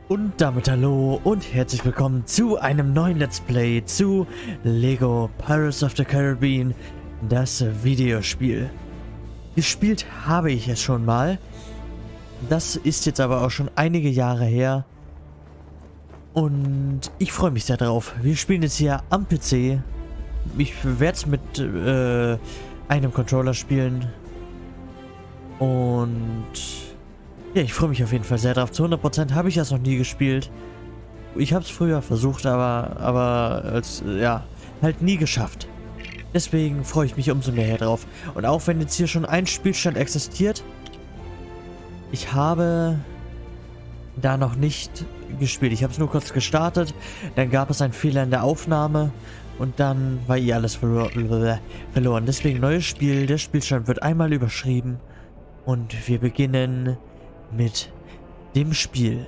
Und damit hallo und herzlich willkommen zu einem neuen Let's Play zu Lego Pirates of the Caribbean, das Videospiel. Gespielt habe ich es schon mal. Das ist jetzt aber auch schon einige Jahre her. Und ich freue mich sehr drauf. Wir spielen jetzt hier am PC. Ich werde es mit einem Controller spielen. Und ja, ich freue mich auf jeden Fall sehr drauf. Zu 100% habe ich das noch nie gespielt. Ich habe es früher versucht, aber als, ja, halt nie geschafft. Deswegen freue ich mich umso mehr drauf. Und auch wenn jetzt hier schon ein Spielstand existiert, ich habe da noch nicht gespielt. Ich habe es nur kurz gestartet, dann gab es einen Fehler in der Aufnahme und dann war alles verloren. Deswegen neues Spiel, der Spielstand wird einmal überschrieben und wir beginnen mit dem Spiel.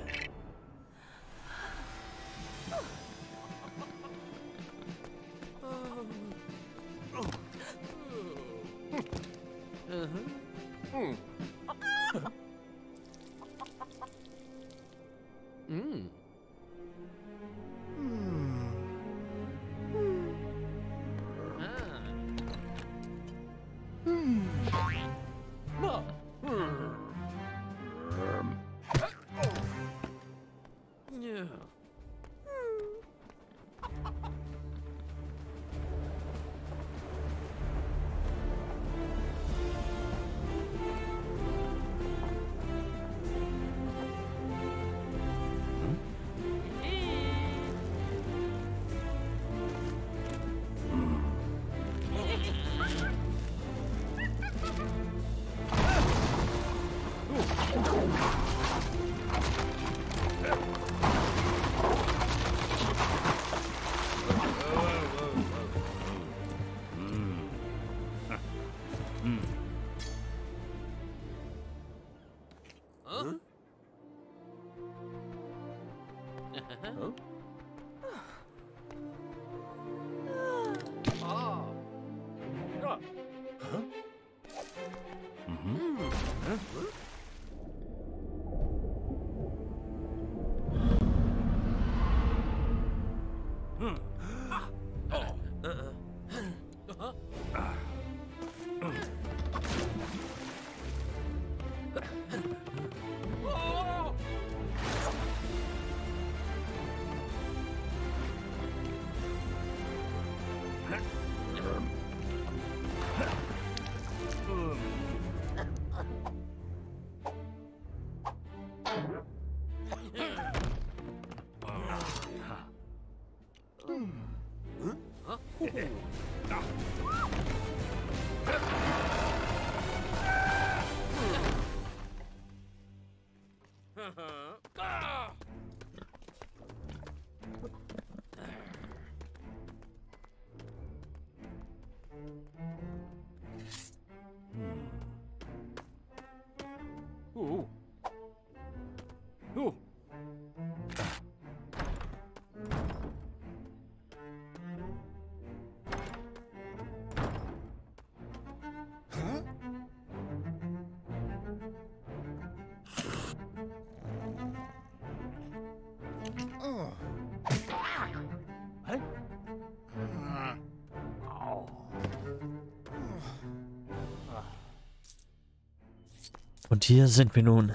Und hier sind wir nun.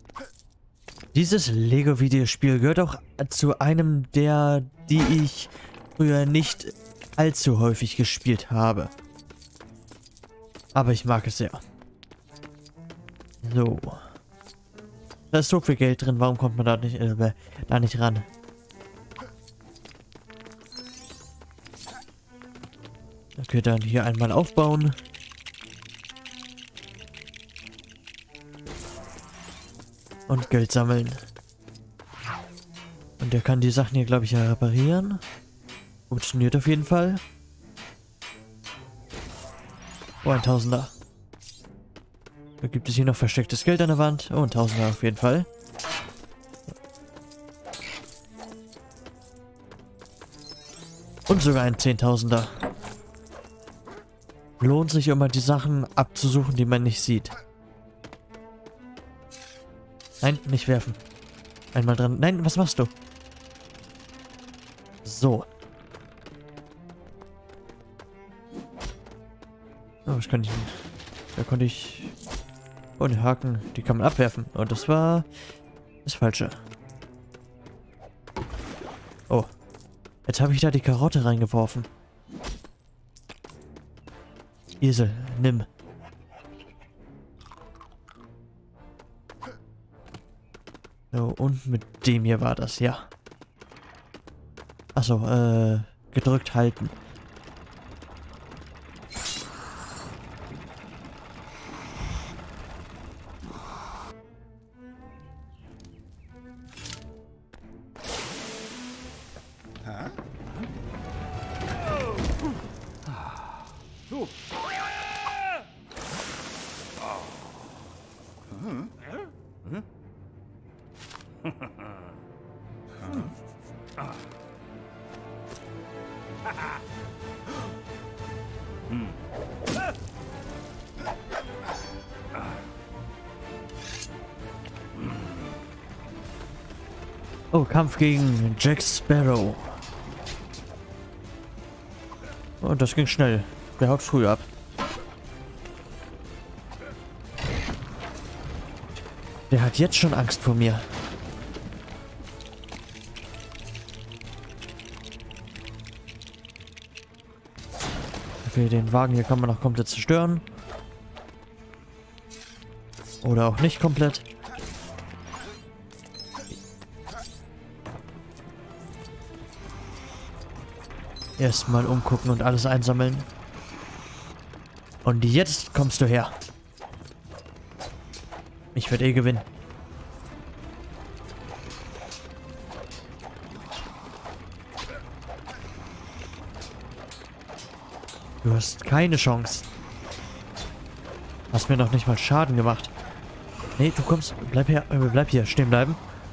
Dieses Lego-Videospiel gehört auch zu einem die ich früher nicht allzu häufig gespielt habe. Aber ich mag es sehr. So. Da ist so viel Geld drin, warum kommt man da nicht ran? Okay, dann hier einmal aufbauen. Und Geld sammeln. Und der kann die Sachen hier, glaube ich, ja reparieren. Funktioniert auf jeden Fall. Oh, ein Tausender. Da gibt es hier noch verstecktes Geld an der Wand. Oh, ein Tausender auf jeden Fall. Und sogar ein Zehntausender. Lohnt sich immer, die Sachen abzusuchen, die man nicht sieht. Nein, nicht werfen. Einmal dran. Nein, was machst du? So. Oh, was kann ich... Da konnte ich... Oh, die Haken, die kann man abwerfen. Und das war... das Falsche. Oh. Jetzt habe ich da die Karotte reingeworfen. Esel, nimm. So, und mit dem hier war das, ja. Achso, gedrückt halten. Oh, Kampf gegen Jack Sparrow. Oh, das ging schnell. Der haut früh ab. Der hat jetzt schon Angst vor mir. Okay, den Wagen hier kann man noch komplett zerstören. Oder auch nicht komplett. Erstmal umgucken und alles einsammeln. Und jetzt kommst du her. Ich werde eh gewinnen. Du hast keine Chance. Hast mir noch nicht mal Schaden gemacht. Nee, du kommst. Bleib hier stehen bleiben.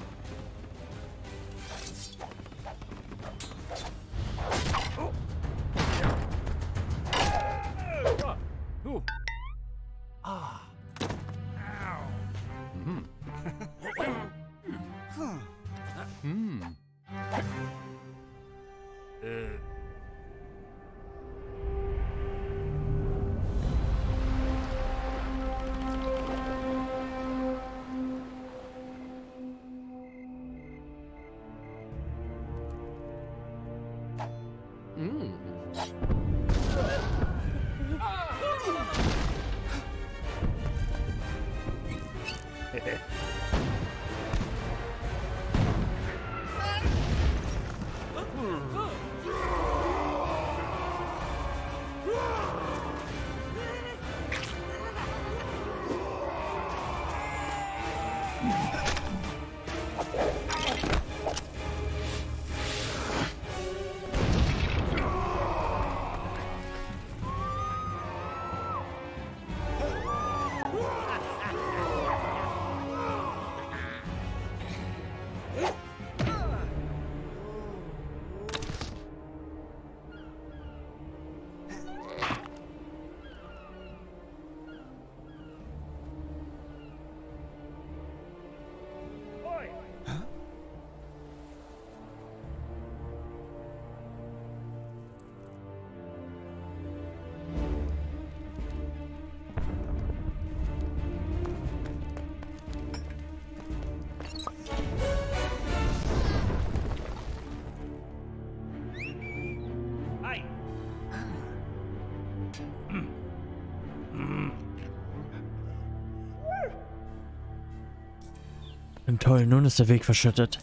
Toll, nun ist der Weg verschüttet.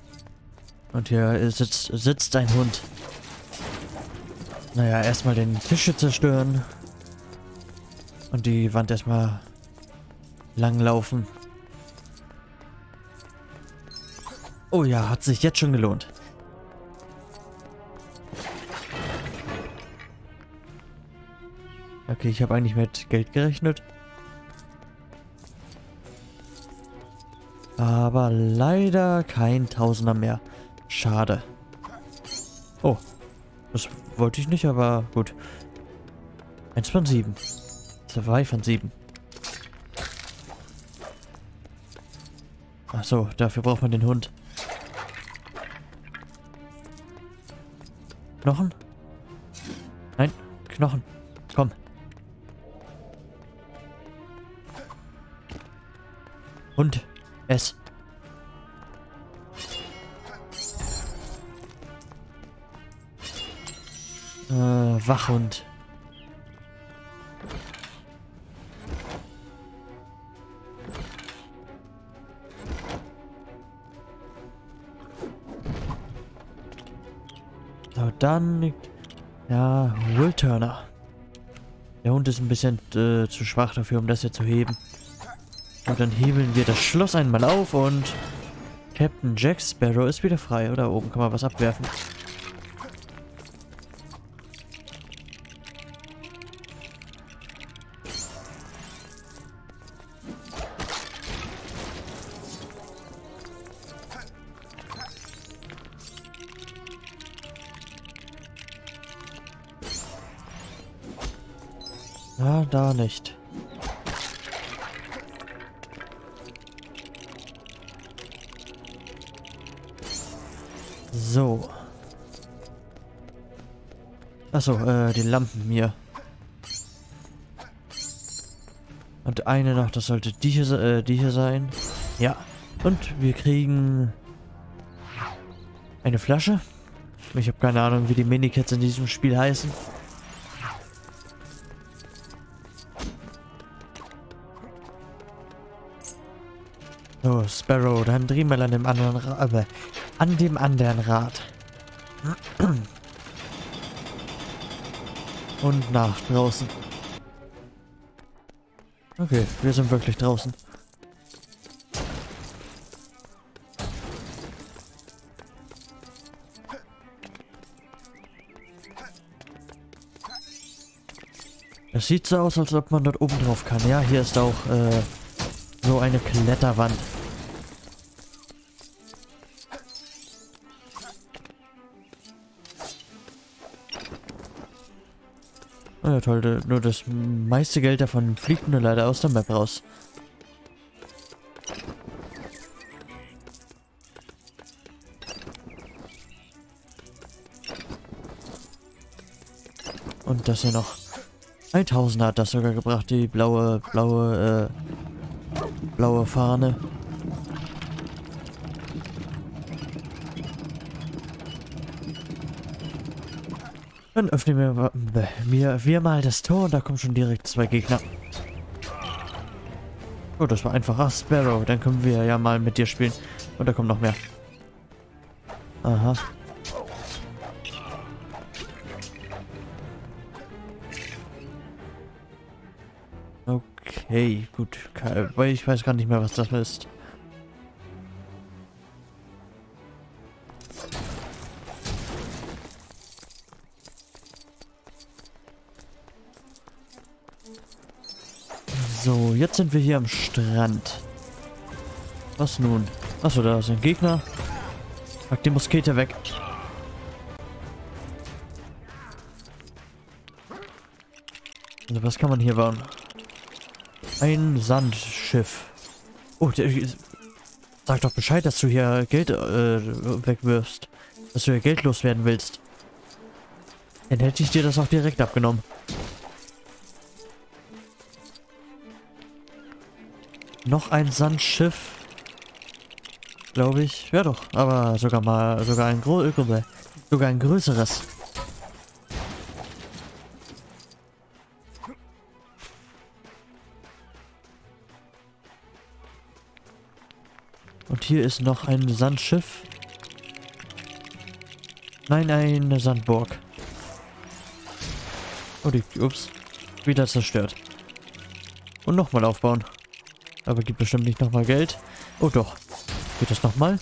Und hier sitzt ein Hund. Naja, erstmal den Tisch zerstören. Und die Wand erstmal langlaufen. Oh ja, hat sich jetzt schon gelohnt. Okay, ich habe eigentlich mit Geld gerechnet. Aber leider kein Tausender mehr. Schade. Oh. Das wollte ich nicht, aber gut. 1 von 7. 2 von 7. Ach so, dafür braucht man den Hund. Knochen? Nein, Knochen. Komm. Hund. Ess. Wachhund. So, dann... Ja, Will Turner. Der Hund ist ein bisschen zu schwach dafür, um das hier zu heben. Und dann hebeln wir das Schloss einmal auf und... Captain Jack Sparrow ist wieder frei. Oder oben kann man was abwerfen. Ja, da nicht. So. Achso, die Lampen hier. Und eine noch, das sollte die hier sein. Ja. Und wir kriegen eine Flasche. Ich habe keine Ahnung, wie die Minikits in diesem Spiel heißen. So, Sparrow, dann drehen wir an dem anderen Rad. Und nach draußen. Okay, wir sind wirklich draußen. Es sieht so aus, als ob man dort oben drauf kann. Ja, hier ist auch so eine Kletterwand. Oh ja, toll, nur das meiste Geld davon fliegt nur leider aus der Map raus. Und das hier noch. 1000 hat das sogar gebracht, die blaue Fahne. Dann öffnen wir mal das Tor und da kommen schon direkt 2 Gegner. Oh, das war einfach. Ach, Sparrow, dann können wir ja mal mit dir spielen. Und da kommen noch mehr. Aha. Okay, gut. Weil ich weiß gar nicht mehr, was das ist. So, jetzt sind wir hier am Strand. Was nun? Achso, da ist ein Gegner. Pack die Muskete weg. Also, was kann man hier bauen? Ein Sandschiff. Oh, sag doch Bescheid, dass du hier Geld wegwirfst. Dass du hier Geld loswerden willst. Dann hätte ich dir das auch direkt abgenommen. Noch ein Sandschiff. Glaube ich. Ja doch, aber sogar ein größeres. Und hier ist noch ein Sandschiff. Nein, eine Sandburg. Oh, ups. Wieder zerstört. Und nochmal aufbauen. Aber gibt bestimmt nicht nochmal Geld. Oh doch. Geht das nochmal?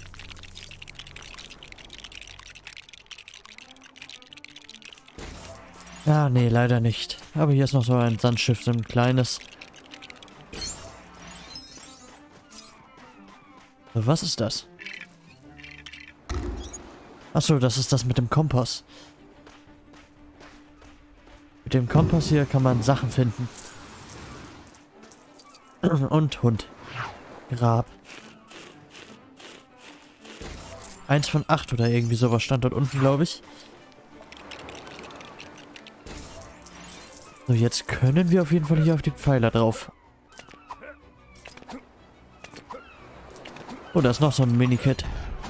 Ja, nee, leider nicht. Aber hier ist noch so ein Sandschiff, so ein kleines. Was ist das? Achso, das ist das mit dem Kompass. Mit dem Kompass hier kann man Sachen finden. Und Hund. Grab. 1 von 8 oder irgendwie sowas stand dort unten, glaube ich. So, jetzt können wir auf jeden Fall hier auf die Pfeiler drauf. Oh, da ist noch so ein Minikit.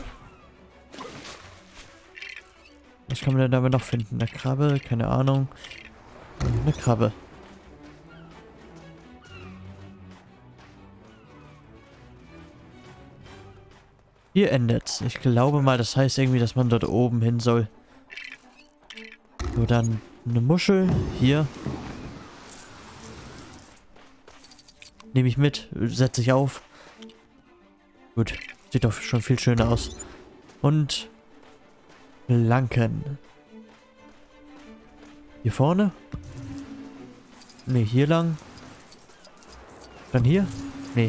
Was kann man denn damit noch finden? Eine Krabbe? Keine Ahnung. Eine Krabbe. Hier endet's. Ich glaube mal, das heißt irgendwie, dass man dort oben hin soll. So, dann eine Muschel. Hier. Nehme ich mit. Setze ich auf. Gut. Sieht doch schon viel schöner aus. Und Planken. Hier vorne? Ne, hier lang. Dann hier? Nee.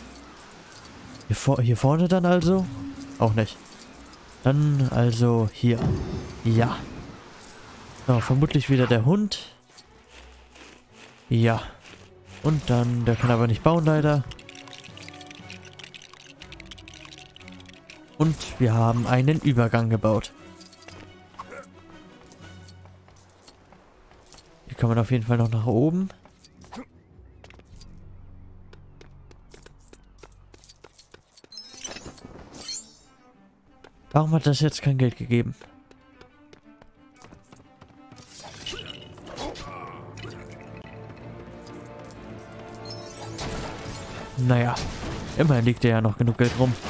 Hier vorne dann also? Auch nicht. Dann also hier. Ja. So, vermutlich wieder der Hund. Ja. Und dann, der kann aber nicht bauen leider. Und wir haben einen Übergang gebaut. Hier kann man auf jeden Fall noch nach oben. Warum hat das jetzt kein Geld gegeben? Naja, immerhin liegt ja noch genug Geld rum.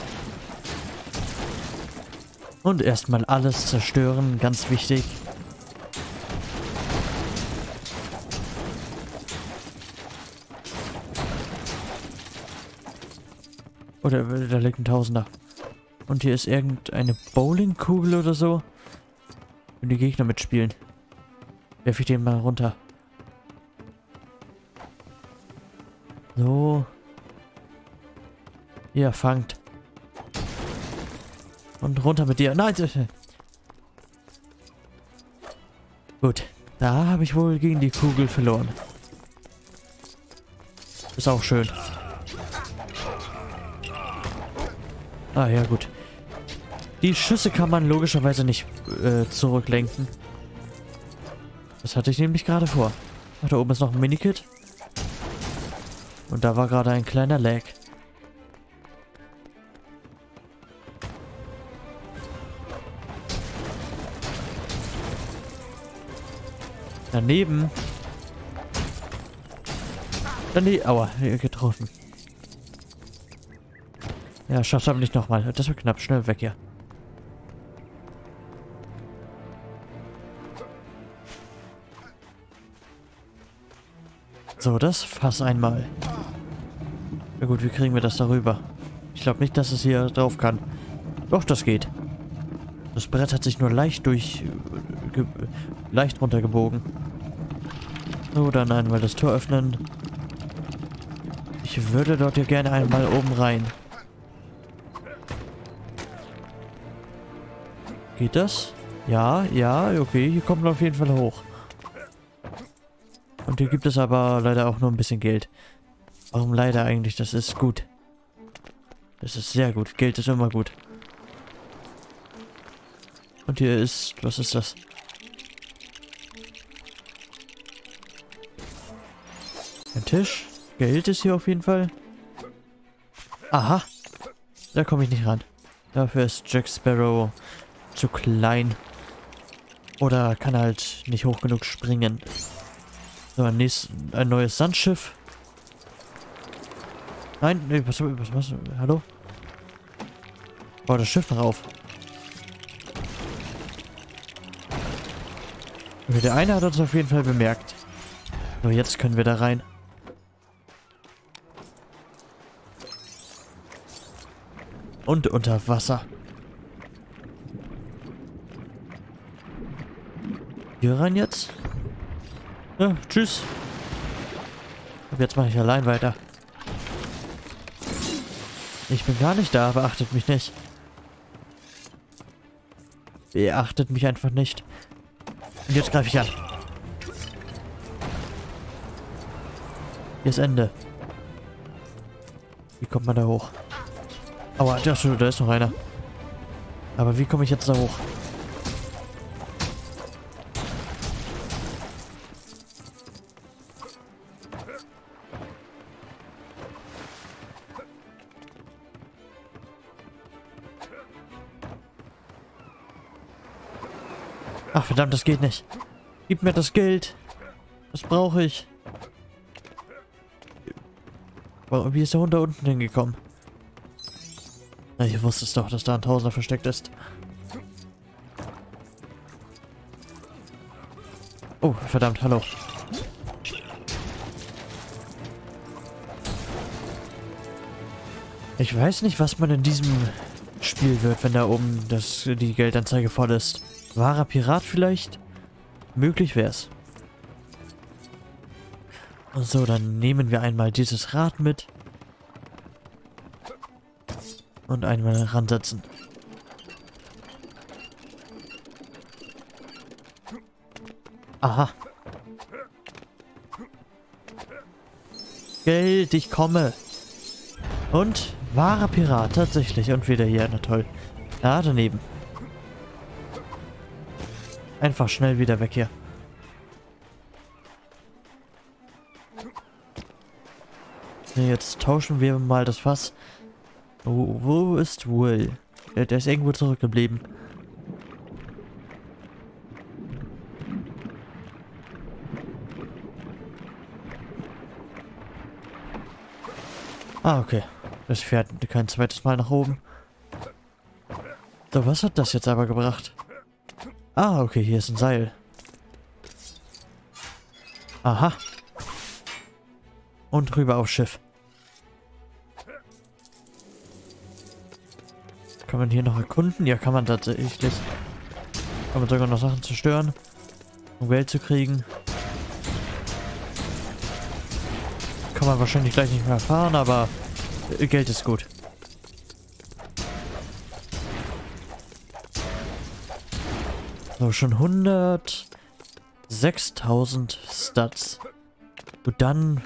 Und erstmal alles zerstören, ganz wichtig. Oh, da liegt ein Tausender. Und hier ist irgendeine Bowlingkugel oder so. Wenn die Gegner mitspielen. Werfe ich den mal runter. So. Hier, fangt. Und runter mit dir. Nein! Gut. Da habe ich wohl gegen die Kugel verloren. Ist auch schön. Ah, ja gut. Die Schüsse kann man logischerweise nicht zurücklenken. Das hatte ich nämlich gerade vor. Ach, da oben ist noch ein Minikit. Und da war gerade ein kleiner Lag. Daneben. Aua, getroffen. Ja, schaff's aber nicht nochmal. Das war knapp. Schnell weg hier. So, das Fass einmal. Na gut, wie kriegen wir das darüber? Ich glaube nicht, dass es hier drauf kann. Doch, das geht. Das Brett hat sich nur leicht leicht runtergebogen. So, dann einmal das Tor öffnen. Ich würde dort hier gerne einmal oben rein. Geht das? Ja, ja, okay. Hier kommt man auf jeden Fall hoch. Und hier gibt es aber leider auch nur ein bisschen Geld. Warum leider eigentlich? Das ist gut. Das ist sehr gut. Geld ist immer gut. Und hier ist... Was ist das? Ein Tisch. Geld ist hier auf jeden Fall. Aha. Da komme ich nicht ran. Dafür ist Jack Sparrow zu klein. Oder kann halt nicht hoch genug springen. So, ein neues Sandschiff. Nein, nee, was, hallo? Bau das Schiff noch auf. Okay, der eine hat uns auf jeden Fall bemerkt. So, jetzt können wir da rein. Und unter Wasser. Hier rein jetzt. Ja, tschüss. Und jetzt mache ich allein weiter. Ich bin gar nicht da, beachtet mich nicht. Beachtet mich einfach nicht. Und jetzt greife ich an. Hier ist Ende. Wie kommt man da hoch? Aua, da ist noch einer. Aber wie komme ich jetzt da hoch? Ach verdammt, das geht nicht. Gib mir das Geld. Das brauche ich. Wie ist der Hund da unten hingekommen? Na, ich wusste es doch, dass da ein Tausender versteckt ist. Oh, verdammt, hallo. Ich weiß nicht, was man in diesem Spiel wird, wenn da oben die Geldanzeige voll ist. Wahrer Pirat vielleicht? Möglich wär's. So, dann nehmen wir einmal dieses Rad mit. Und einmal ransetzen. Aha. Geld, ich komme. Und wahrer Pirat, tatsächlich. Und wieder hier, na toll. Da daneben. Einfach schnell wieder weg hier. Jetzt tauschen wir mal das Fass. Wo ist Will? Der ist irgendwo zurückgeblieben. Ah, okay. Das fährt kein zweites Mal nach oben. So, was hat das jetzt aber gebracht? Ah, okay, hier ist ein Seil. Aha. Und rüber aufs Schiff. Kann man hier noch erkunden? Ja, kann man tatsächlich. Kann man sogar noch Sachen zerstören, um Geld zu kriegen. Kann man wahrscheinlich gleich nicht mehr fahren, aber Geld ist gut. So, schon 106.000 Stats. Gut, dann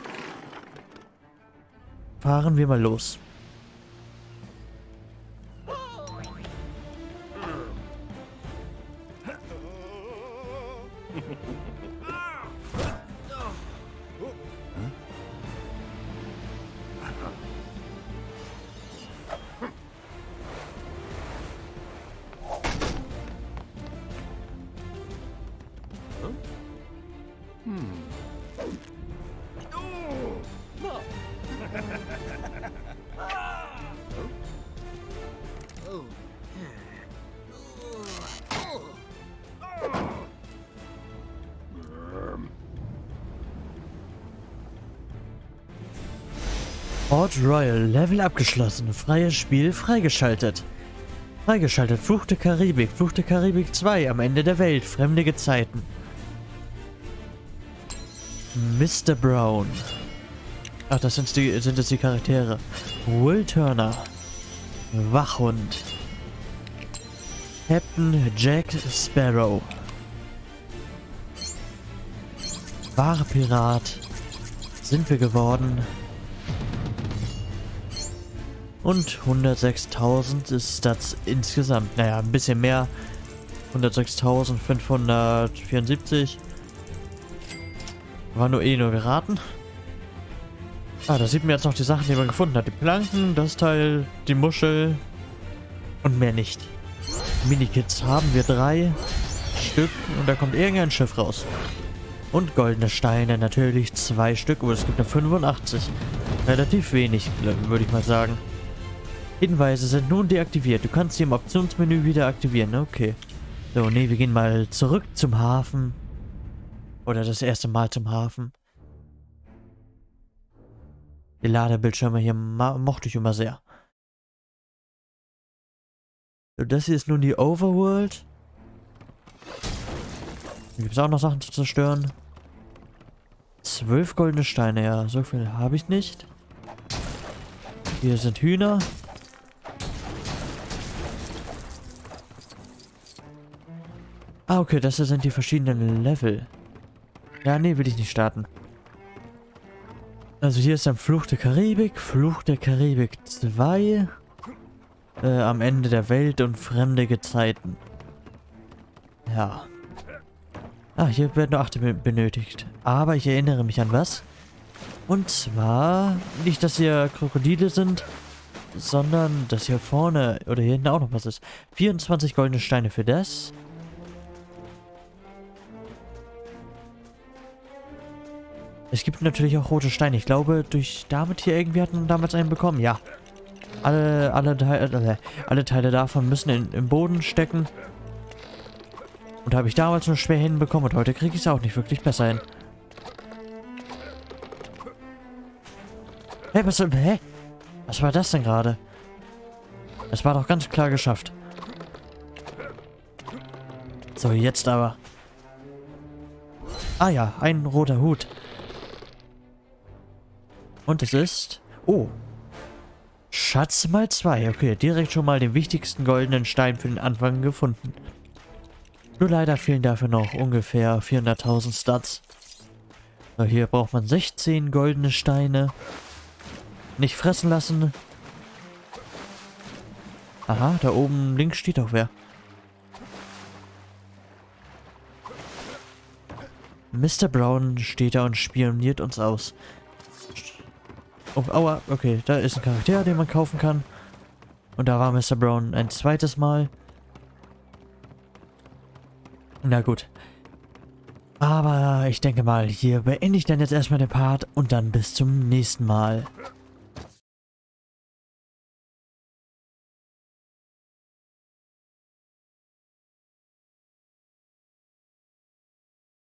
fahren wir mal los. Port Royal, Level abgeschlossen, freies Spiel freigeschaltet. Freigeschaltet, Fluch der Karibik 2, am Ende der Welt, fremde Gezeiten. Mr. Brown. Ach, das sind jetzt die Charaktere. Will Turner. Wachhund. Captain Jack Sparrow. Wahre Pirat. Sind wir geworden. Und 106.000 ist das insgesamt. Naja, ein bisschen mehr. 106.574. War nur geraten. Ah, da sieht man jetzt noch die Sachen, die man gefunden hat. Die Planken, das Teil, die Muschel und mehr nicht. Minikits haben wir 3 Stück und da kommt irgendein Schiff raus. Und goldene Steine natürlich 2 Stück, aber es gibt nur 85. Relativ wenig, würde ich mal sagen. Hinweise sind nun deaktiviert. Du kannst sie im Optionsmenü wieder aktivieren. Okay. So, nee, wir gehen mal zurück zum Hafen. Oder das erste Mal zum Hafen. Die Ladebildschirme hier mochte ich immer sehr. So, das hier ist nun die Overworld. Hier gibt es auch noch Sachen zu zerstören. 12 goldene Steine, ja, so viel habe ich nicht. Hier sind Hühner. Ah, okay, das hier sind die verschiedenen Level. Ja, nee, will ich nicht starten. Also hier ist dann Fluch der Karibik 2. am Ende der Welt und fremde Gezeiten. Ja. Ah, hier werden nur 8 benötigt. Aber ich erinnere mich an was. Und zwar, nicht, dass hier Krokodile sind, sondern dass hier vorne oder hier hinten auch noch was ist. 24 goldene Steine für das. Es gibt natürlich auch rote Steine. Ich glaube, durch damit hier irgendwie hatten wir damals einen bekommen. Ja. Alle Teile davon müssen im Boden stecken. Und habe ich damals nur schwer hinbekommen und heute kriege ich es auch nicht wirklich besser hin. Hey, was war das denn gerade? Das war doch ganz klar geschafft. So, jetzt aber. Ah ja, ein roter Hut. Und es ist... Oh. Schatz mal 2. Okay, direkt schon mal den wichtigsten goldenen Stein für den Anfang gefunden. Nur leider fehlen dafür noch ungefähr 400.000 Stats. So, hier braucht man 16 goldene Steine. Nicht fressen lassen. Aha, da oben links steht auch wer. Mr. Brown steht da und spioniert uns aus. Oh, aua, okay, da ist ein Charakter, den man kaufen kann. Und da war Mr. Brown ein zweites Mal. Na gut. Aber ich denke mal, hier beende ich dann jetzt erstmal den Part und dann bis zum nächsten Mal.